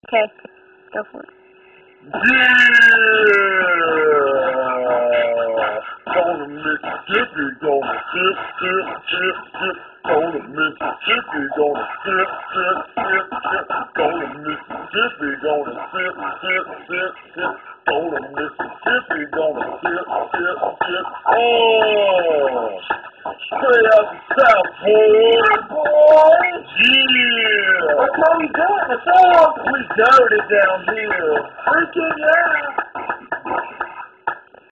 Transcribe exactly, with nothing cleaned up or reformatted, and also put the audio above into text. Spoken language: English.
Okay, go for it. Yeah! Going to Mississippi, gonna sip, sip, sip, sip. Going to Mississippi, gonna sip, sip, sip, sip. Going to Mississippi, gonna sip, sip, sip, sip. Going to Mississippi, gonna sip, sip, sip. Oh! Straight out the South, boy! Boy! Yeah! That's how we do it in the South. We dirty down here. Freaking yeah.